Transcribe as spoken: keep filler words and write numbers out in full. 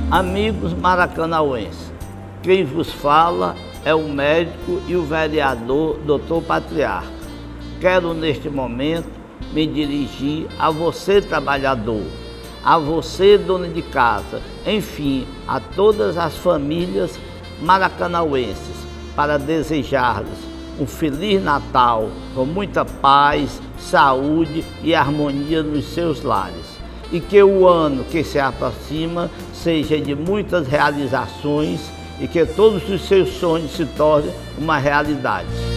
Amigos maracanauenses, quem vos fala é o médico e o vereador doutor Patriarca. Quero neste momento me dirigir a você, trabalhador, a você, dona de casa, enfim, a todas as famílias maracanauenses, para desejar-lhes um Feliz Natal com muita paz, saúde e harmonia nos seus lares. E que o ano que se aproxima seja de muitas realizações e que todos os seus sonhos se tornem uma realidade.